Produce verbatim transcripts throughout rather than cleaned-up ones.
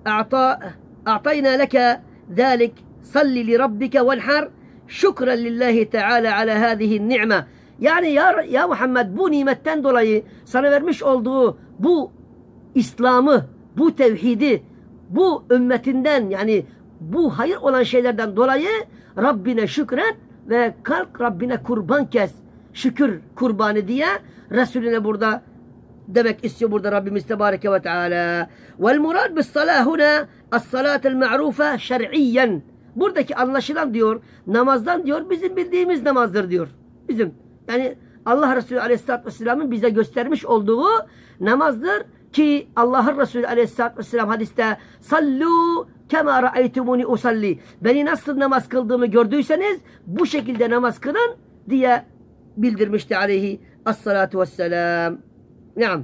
أعطينا لك ذلك صل لربك وانحر şükran lillahi teala ala hadihi ni'me. Yani ya, ya Muhammed bu nimetten dolayı sana vermiş olduğu bu İslam'ı, bu tevhidi, bu ümmetinden yani bu hayır olan şeylerden dolayı Rabbine şükret ve kalk Rabbine kurban kes. Şükür kurbanı diye Resulüne burada demek istiyor burada Rabbimiz Tebareke ve Teala. Vel murad bis salah huna as-salatul ma'rufa şer'iyen. Buradaki anlaşılan diyor namazdan diyor bizim bildiğimiz namazdır diyor. Bizim yani Allah Resulü Aleyhisselatü Vesselam'ın bize göstermiş olduğu namazdır ki Allah'ın Resulü Aleyhisselatü Vesselam hadiste sallu kema ra'aytumuni usalli. Beni nasıl namaz kıldığımı gördüyseniz bu şekilde namaz kılın diye bildirmişti aleyhi as-salatu vesselam. Naam.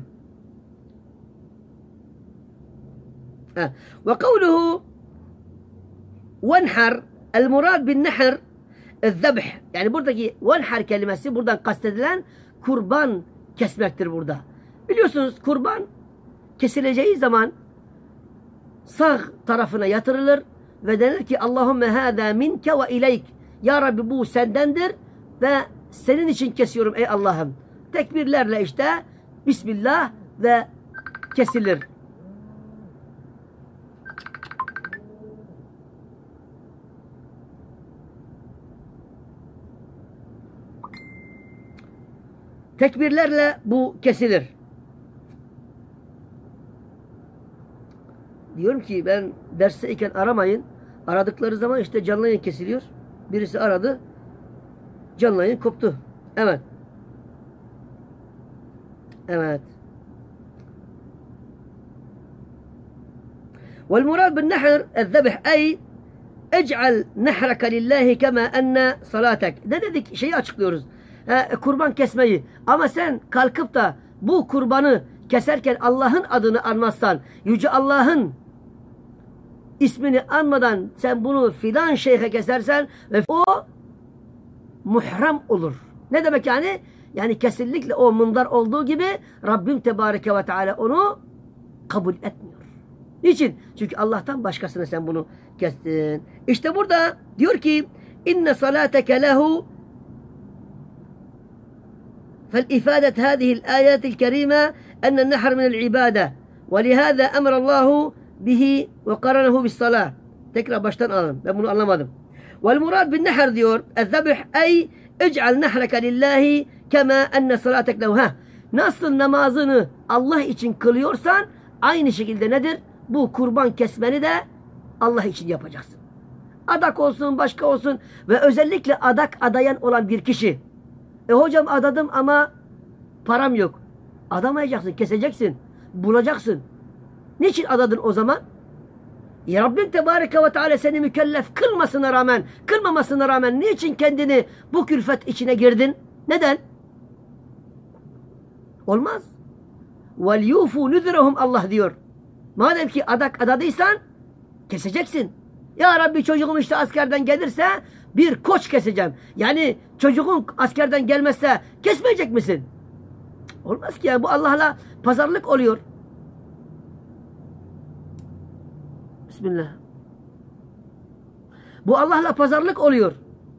Ve kavluhu venhar el murad bin nehr el-zebh. Yani buradaki venhar kelimesi buradan kastedilen kurban kesmektir burada. Biliyorsunuz kurban kesileceği zaman sağ tarafına yatırılır ve denir ki Allahümme hâzâ minke ve ileyk. Ya Rabbi bu sendendir ve senin için kesiyorum ey Allah'ım. Tekbirlerle işte Bismillah ve kesilir. Tekbirlerle bu kesilir. Diyorum ki ben dersteyken aramayın. Aradıkları zaman işte canlı yayın kesiliyor. Birisi aradı. Canlı yayın koptu. Evet. Evet. Vel murad bin nehr el-zebh ay ec'al nehreke lillahi kema enne salatek. Ne dedik? Şeyi açıklıyoruz. E, kurban kesmeyi. Ama sen kalkıp da bu kurbanı keserken Allah'ın adını anmazsan, Yüce Allah'ın ismini anmadan sen bunu filan şeyhe kesersen ve o muhram olur. Ne demek yani? Yani kesinlikle o mundar olduğu gibi Rabbim Tebareke ve Teala onu kabul etmiyor. Niçin? Çünkü Allah'tan başkasına sen bunu kestin. İşte burada diyor ki inne salateke lehu فالإفادة هذه الآيات الكريمة أن النحر من العبادة ولهذا أمر الله به وقرنه بالصلاة. Tekrar baştan alın. Ben bunu anlamadım. والمراد بالنحر diyor الذبح أي اجعل نحرك لله كما أن صلاتك له. Ha, nasıl namazını Allah için kılıyorsan aynı şekilde nedir? Bu kurban kesmeni de Allah için yapacaksın. Adak olsun, başka olsun ve özellikle adak adayan olan bir kişi. E hocam adadım ama param yok. Adamayacaksın, keseceksin, bulacaksın. Niçin adadın o zaman? Ya Rabbim Tebareke ve Teala seni mükellef kılmasına rağmen, kılmamasına rağmen niçin kendini bu külfet içine girdin? Neden? Olmaz. وَلْيُوفُوا نُذْرَهُمْ Allah diyor. Madem ki adak adadıysan keseceksin. Ya Rabbi çocuğum işte askerden gelirse bir koç keseceğim. Yani çocuğun askerden gelmezse kesmeyecek misin? Olmaz ki ya. Bu Allah'la pazarlık oluyor. Bismillah. Bu Allah'la pazarlık oluyor.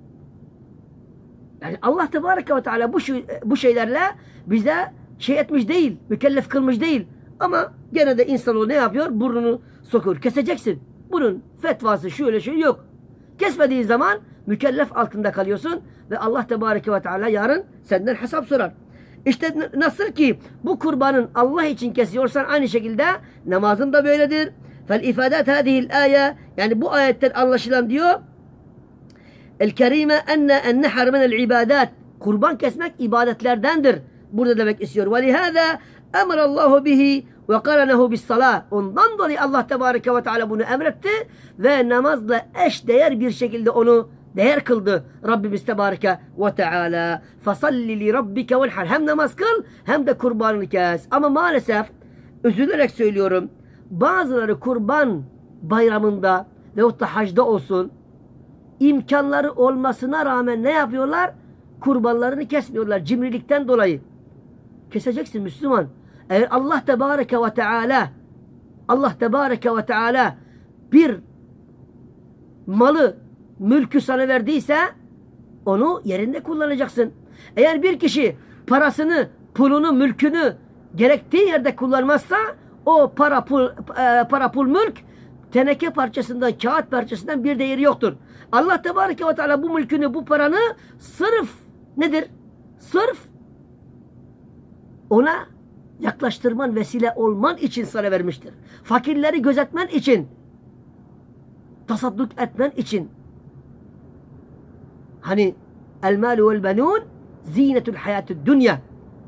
Yani Allah Tebareke ve Teala bu, bu şeylerle bize şey etmiş değil. Mükellef kılmış değil. Ama gene de insanoğlu ne yapıyor? Burnunu sokuyor. Keseceksin. Bunun fetvası şöyle şey yok. Kesmediğin zaman mükellef altında kalıyorsun ve Allah Tebareke ve Teala yarın senden hesap sorar. İşte nasıl ki bu kurbanın Allah için kesiyorsan aynı şekilde namazın da böyledir. Fel ifadat hadihi'l aya yani bu ayetten anlaşılan diyor el kerime enne en nehr minel ibadat. Kurban kesmek ibadetlerdendir. Burada demek istiyor. Ve lihâzâ emrallahu bihi ve karanehu bis salah. Ondan dolayı Allah Tebareke ve Teala bunu emretti ve namazla eş değer bir şekilde onu değer kıldı Rabbimiz Tebareke ve Teala. Fasalli li rabbike venhar. Hem namaz kıl hem de kurbanını kes. Ama maalesef üzülerek söylüyorum. Bazıları kurban bayramında veyahut da hacda olsun imkanları olmasına rağmen ne yapıyorlar? Kurbanlarını kesmiyorlar cimrilikten dolayı. Keseceksin Müslüman. Eğer Allah Tebareke ve Teala Allah Tebareke ve Teala bir malı, mülkü sana verdiyse onu yerinde kullanacaksın. Eğer bir kişi parasını, pulunu, mülkünü gerektiği yerde kullanmazsa o para, pul, e, para, pul, mülk teneke parçasından, kağıt parçasından bir değeri yoktur. Allah Tebareke ve Teala bu mülkünü, bu paranı sırf nedir? Sırf ona yaklaştırman, vesile olman için sana vermiştir. Fakirleri gözetmen için, tasadduk etmen için. Hani el malu vel benun zinetul hayatid dünya.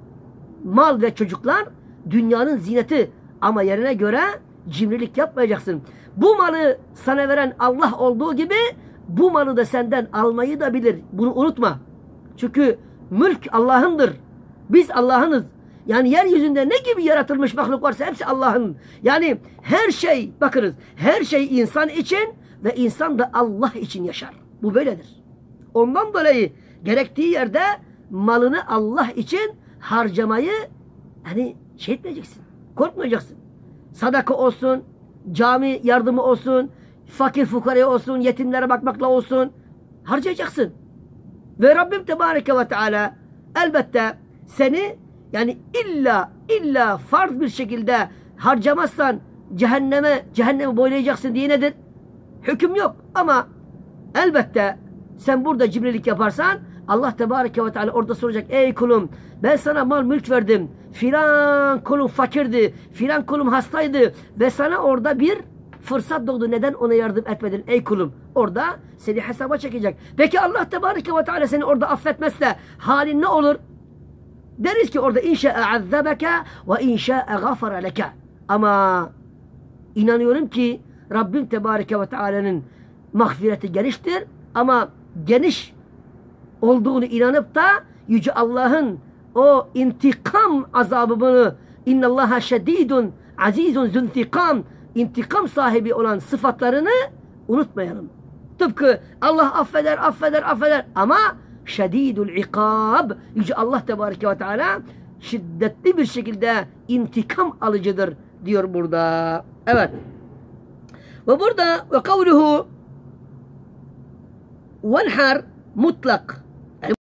Mal ve çocuklar dünyanın zineti, ama yerine göre cimrilik yapmayacaksın. Bu malı sana veren Allah olduğu gibi bu malı da senden almayı da bilir. Bunu unutma. Çünkü mülk Allah'ındır. Biz Allah'ınız. Yani yeryüzünde ne gibi yaratılmış mahluk varsa hepsi Allah'ın. Yani her şey, bakınız, her şey insan için ve insan da Allah için yaşar. Bu böyledir. Ondan dolayı gerektiği yerde malını Allah için harcamayı hani şey etmeyeceksin. Korkmayacaksın. Sadaka olsun, cami yardımı olsun, fakir fukaraya olsun, yetimlere bakmakla olsun harcayacaksın. Ve Rabbim Tebareke ve Teala elbette seni yani illa illa farz bir şekilde harcamazsan cehenneme cehennemi boylayacaksın diye nedir? Hüküm yok. Ama elbette sen burada cimrilik yaparsan Allah Tebareke ve Teala orada soracak. Ey kulum, ben sana mal mülk verdim. Filan kulum fakirdi. Filan kulum hastaydı. Ve sana orada bir fırsat doğdu. Neden ona yardım etmedin ey kulum? Orada seni hesaba çekecek. Peki Allah Tebareke ve Teala seni orada affetmezse halin ne olur? Deriz ki orada inşa'e azzabeke ve inşa'e gafara leke. Ama inanıyorum ki Rabbim Tebareke ve Teala'nın mağfireti geniştir. Ama geniş olduğunu inanıp da Yüce Allah'ın o intikam azabını, innallaha şedidun azizun züntikam, intikam sahibi olan sıfatlarını unutmayalım. Tıpkı Allah affeder, affeder, affeder ama şedidul ikab, Yüce Allah Tebareke ve Teala şiddetli bir şekilde intikam alıcıdır diyor burada. Evet. Ve burada ve kavluhu venhar mutlak.